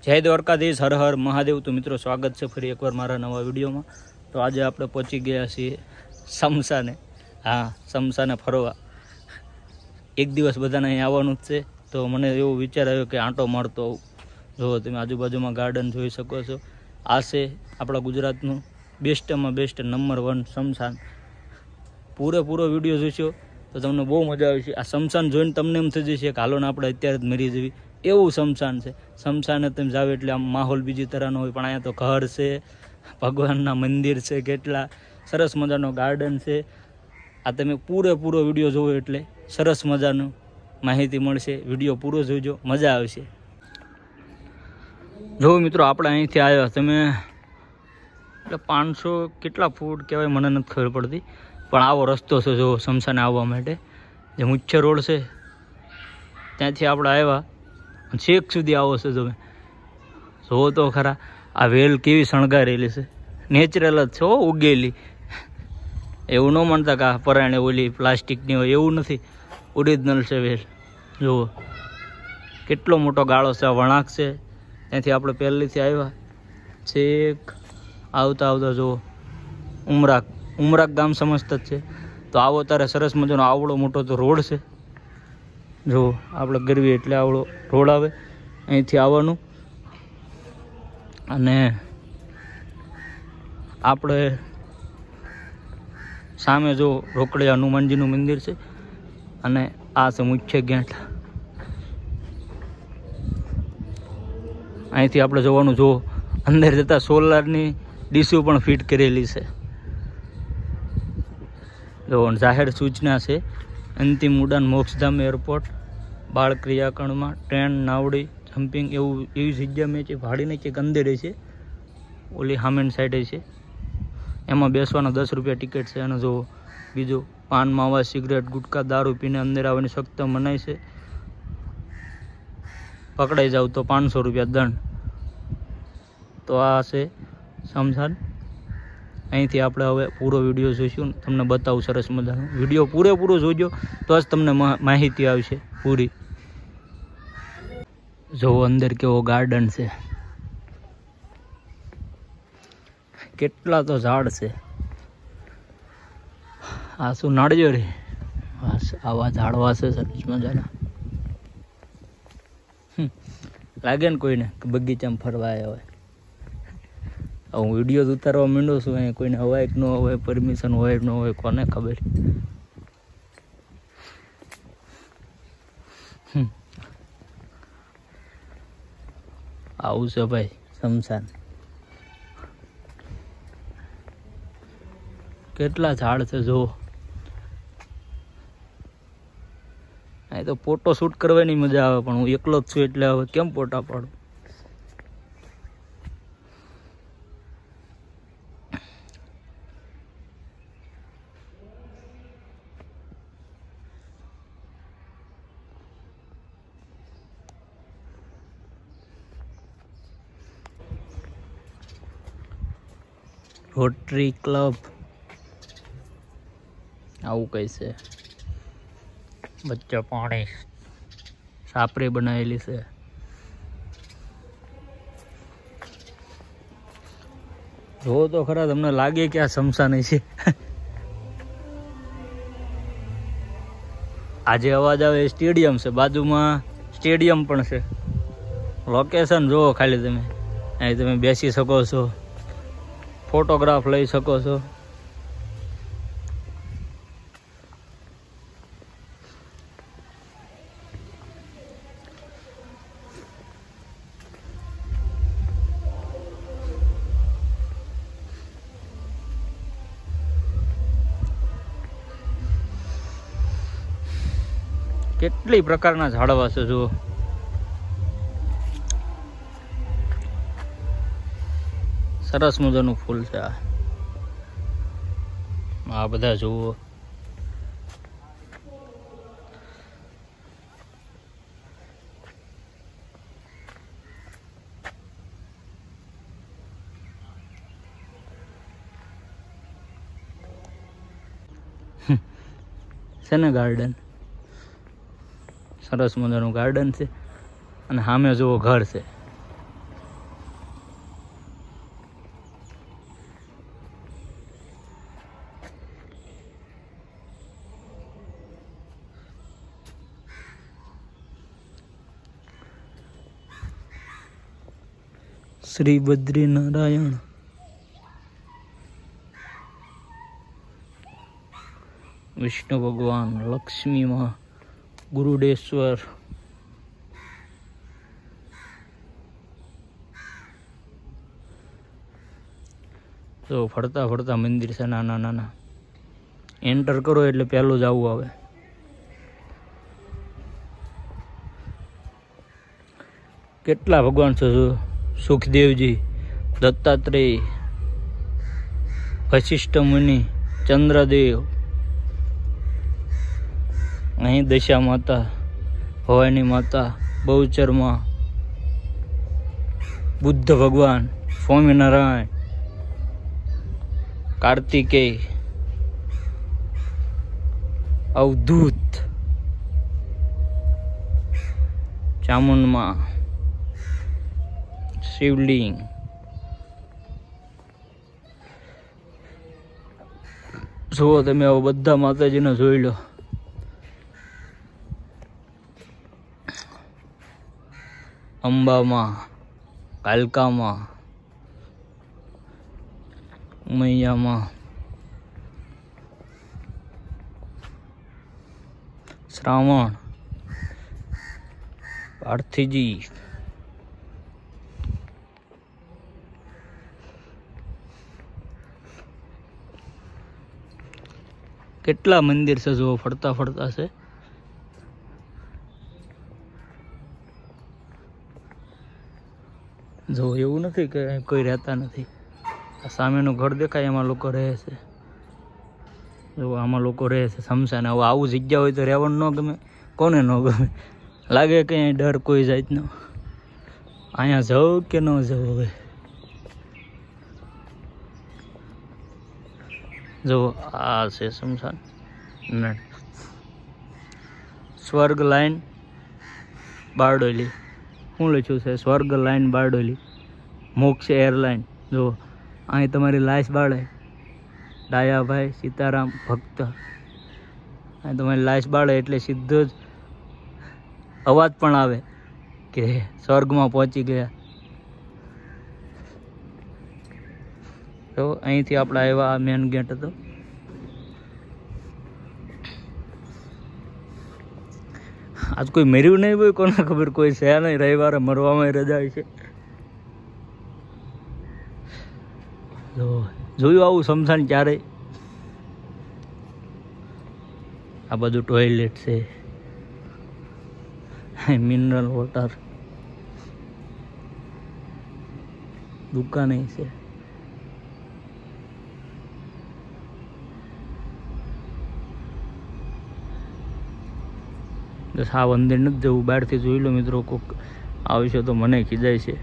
जय द्वारकाधीश, हर हर महादेव। तो मित्रों स्वागत है फरी एक बार मारा नवा वीडियो में। तो आज आप पहुंची गया छे समसाने। हाँ, समसाने फरवा एक दिवस बधाने अहीं आववानुं ज छे। तो मने एवो विचार आव्यो कि आंटो मारतो आऊं। जो तमे आजूबाजू में गार्डन जोई शको छो। आ छे आपणा गुजरातनुं बेस्ट में बेस्ट नंबर 1 समसान। पूरेपूरो विडियो जोशो तो तमने बहु मजा आवशे। आ समसान जोईने तमने एम थई जशे के हालो ने आपणे अत्यारे ज मरी जवी एवुं समसान छे। समसाने तमे जाओ एटले आम माहोल बीजी तरहनो होय, पण अहींया तो घर छे, भगवानना मंदिर छे, केटला सरस मजानो गार्डन छे। आ तमे पूरेपूरो विडियो जोवो एटले सरस मजानो माहिती मळशे। विडियो पूरो जोजो, मजा आवशे। जो मित्रों आपणे અહીંથી આવ્યા તમે એટલે 500 કેટલા ફૂટ કહેવાય મને નથી ખબર પડતી, પણ આવો રસ્તો છે જો સમસાને આવવા માટે। જે મુખ્ય રોડ છે ત્યાંથી આપણે આવ્યા, છેક સુધી આવો છે। તમે જોવો તો ખરા આ વેલ કેવી શણગારેલી છે, નેચરલ જ છે હો, ઉગેલી। એવું ન માનતા કે આ પરાણે ઓલી પ્લાસ્ટિકની હોય, એવું નથી, ઓરિજિનલ છે વેલ। જુઓ કેટલો મોટો ગાળો છે, વળાંક છે। ત્યાંથી આપણે પહેલેથી આવ્યા, છેક આવતા આવતા જુઓ ઉમરાક ગામ સમજતા જ છે। તો આવો ત્યારે સરસ મજાનો આવડો મોટો તો રોડ છે। જો આપણે ગરવી એટલે આવડો રોડ આવે, અહીંથી આવવાનું। અને આપણે સામે જો રોકડિયા હનુમાનજીનું મંદિર છે, અને આ છે મુખ્ય ગેટ। અહીંથી આપણે જોવાનું, જો અંદર જતાં સોલારની ડીશો પણ ફિટ કરેલી છે। જો જાહેર સૂચના છે, અંતિમ ઉડાન મોક્ષધામ એરપોર્ટ, બાળ ક્રિયાકરણમાં ટ્રેન, નાવડી, જમ્પિંગ એવી જગ્યા મેં ભાડીને કંઈક અંદર છે, ઓલી હામેન સાઈડે છે। એમાં બેસવાના 10 રૂપિયા ટિકિટ છે। અને જો બીજું પાન માવા સિગરેટ ગુટકા દારૂ પીને અંદર આવવાની સખ્ત મનાઈ છે। પકડાઈ જાવ તો 500 રૂપિયા દંડ। તો આ છે સમસાન। અહીંથી આપણે હવે પૂરો વિડીયો જોઈશું, તમને બતાવું સરસ મજાનો। વિડીયો પૂરેપૂરો જોજો તો જ તમને માહિતી આવશે પૂરી। જો અંદર કેવો ગાર્ડન છે, કેટલા તો ઝાડ છે। આ શું નાળિયેર? આવા ઝાડવા છે સરસ મજાના। લાગે ને કોઈને કે બગીચામાં ફરવા આવ્યા હોય। હું વિડીયો ઉતારવા માંડ્યો છું, અહીંયા કોઈને હવાય કે ન હોય, પરમિશન હોય ન હોય, કોને ખબર। આવું છે ભાઈ સમસાન। કેટલા ઝાડ છે જો। અહીં તો ફોટો શૂટ કરવાની મજા આવે, પણ હું એકલો જ છું એટલે હવે કેમ ફોટા પાડું। રોટરી ક્લબ આવું કઈ છે। બચ્ચા પાણી સાપરી બનાવેલી છે। જો તો ખરા, તમને લાગે કે આ સમસાન છે। આજે અવાજ આવે સ્ટેડિયમ છે, બાજુમાં સ્ટેડિયમ પણ છે। લોકેશન જુઓ ખાલી તમે, અહીં તમે બેસી શકો છો, ફોટોગ્રાફ લઈ શકો છો। કેટલી પ્રકારના ઝાડવા છે જુઓ। સરસ મજાનું ફૂલ છે આ બધા જુઓ। છે ને ગાર્ડન, સરસ મજાનું ગાર્ડન છે। અને સામે જુઓ ઘર છે, श्री बद्रीनारायण, विष्णु भगवान, लक्ष्मी माँ, गुरुडेश्वर, तो फरता फरता मंदिर से नाना नाना एंटर करो एटले पहलू ज आवुं आवे। केटला भगवान छे, सुखदेव जी, दत्तात्रेय, वशिष्ठ मुनि, चंद्रदेव, अहीं दशा माता, भवानी माता, बहुचर माँ, बुद्ध भगवान, स्वामीनारायण, कार्तिकेय, अवधूत, चामुंड माँ, शिवलिंग, जुओ तमे आवा बधा माताजीने जोई लो। अंबा माँ, कालका माँ, मैया माँ, श्रावण, पार्थी जी, केटला मंदिर से जो फरता फरता से जो एवं नहीं कि कोई रहता नहीं। सामेनु घर देखाय एमां लोको रहे छे, जो आमां लोको रहे छे समशान। हवे आवुं जग्या होय तो રહેવાનું न गमे, कोने न गमे, लागे कि અહીં डर कोई जातनो। અહીંયા जाऊं के न जाऊं? हवे जो आ छे शमशान। स्वर्ग लाइन बारडोली, શું લખ્યું છે? સ્વર્ગ લાઈન બારડોલી, મોક્ષ એરલાઇન। જો અહીં તમારી લાશ બાળે, ડાયાભાઈ સીતારામ ભક્ત, અહીં તમારી લાશ બાળે એટલે સીધો જ અવાજ પણ આવે કે સ્વર્ગમાં પહોંચી ગયા। તો અહીંથી આપણે આવ્યા, આ મેન ગેટ હતો। आज कोई मर्यु नहीं भाई, कोने खबर, कोई है नहीं। रविवार मरवा में रजा है। जोयुं आवुं शमशान क्यारे। आ बधुं टॉयलेट छे, मिनरल वॉटर, दुकान छे। बस आ मंदिर नहीं जવું, બહારથી જોઈ લો મિત્રો। કોક આવશે તો મને ખીજાય છે।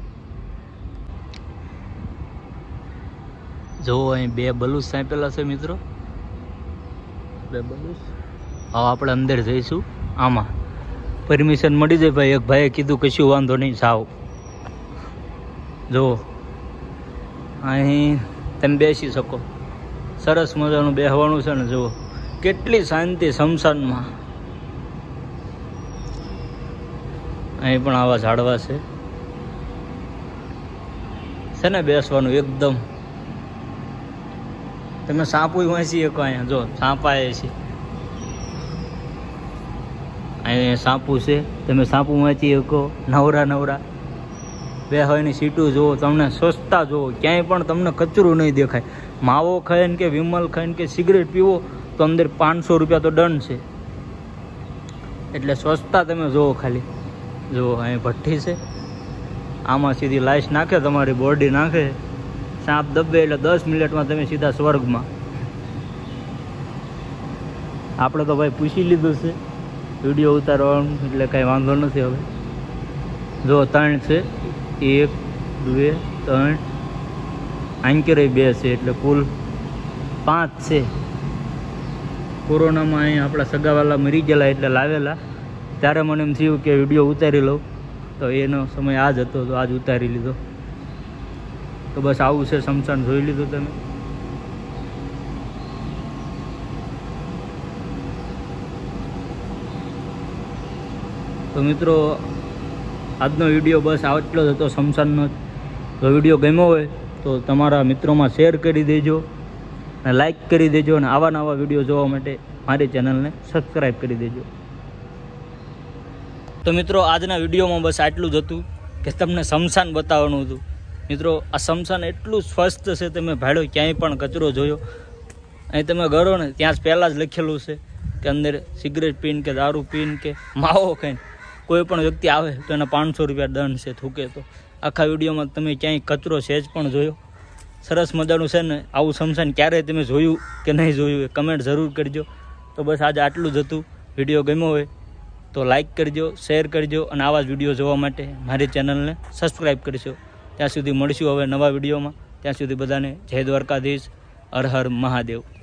જો અહીં બે બલુસ સાંપેલા છે મિત્રો, બે બલુસ। હવે આપણે અંદર જઈશું। આમાં પરમિશન મળી જાય ભાઈ। એક ભાઈએ કીધું કશું વાંધો નહીં, જાઓ। જો અહીં તમે બેસી શકો, સરસ મજાનું બેહવાનું છે ને। જુઓ કેટલી શાંતિ શમશાનમાં। અહીં પણ આવા ઝાડવા છે ને બેસવાનું એકદમ। તમે સાપું વાંચી શકો અહીંયા। જો સાપાએ છે, અહીંયા સાપું છે, તમે સાપું વાંચી શકો। નવરા નવરા બેસવાની સીટું જુઓ, તમને સસ્તા જુઓ, ક્યાંય પણ તમને કચરું નહીં દેખાય। માવો ખાઈને કે વિમલ ખાઈને કે સિગરેટ પીવો તો અંદર 500 રૂપિયા તો દંડ છે। એટલે સસ્તા તમે જુઓ ખાલી। જો અહીં ભઠ્ઠી છે, આમાં સીધી લાશ નાખે, તમારી બોડી નાખે, સાપ દબે એટલે 10 મિનિટમાં તમે સીધા સ્વર્ગમાં। આપણે તો ભાઈ પૂછી લીધું છે વિડીયો ઉતારવાનું, એટલે કાંઈ વાંધો નથી। હવે જો 3 છે, 1 2 3, આંકેરે 2 છે, એટલે કુલ 5 છે। કોરોનામાં અહીં આપણા સગાવાલા મરી ગયેલા એટલે લાવેલા। ત્યારે મને એમ થયું કે વિડીયો ઉતારી લઉં, તો એનો સમય આજ હતો તો આજ ઉતારી લીધો। તો બસ આવું છે શમશાન, જોઈ લીધું તમે। તો મિત્રો આજનો વિડીયો બસ આટલો જ હતો શમશાનનો। જો વિડીયો ગમ્યો હોય તો તમારા મિત્રોમાં શેર કરી દેજો અને લાઈક કરી દેજો અને આવા નવા વિડીયો જોવા માટે મારી ચેનલને સબસ્ક્રાઈબ કરી દેજો. તો મિત્રો આજના વિડીયોમાં બસ આટલું જ હતું કે તમને સ્મશાન બતાવવાનું હતું. મિત્રો આ સ્મશાન એટલું સ્વસ્થ છે, તમે ભાડો ક્યાંય પણ કચરો જોયો અહીં તમે ગયો ને ત્યાં જ પહેલાં જ લખેલું છે કે અંદર સિગરેટ પીને કે દારૂ પીને કે માવો ખાઈને કોઈ પણ વ્યક્તિ આવે તો એના 500 રૂપિયા દંડ છે થૂકે. તો આખા વિડીયોમાં તમે ક્યાંય કચરો સહેજ પણ જોયો? સરસ મજાનું છે ને. આવું સ્મશાન ક્યારેય તમે જોયું કે નહીં જોયું એ કમેન્ટ જરૂર કરજો. તો બસ આજે આટલું જ હતું. વિડીયો ગમ્યો હોય તો લાઈક કરજો, શેર કરજો અને આવા જ વિડીયો જોવા માટે મારી ચેનલને સબસ્ક્રાઈબ કરશો. ત્યાં સુધી મળીશું હવે નવા વિડીયોમાં. ત્યાં સુધી બધાને જય દ્વારકાધીશ, હર હર મહાદેવ.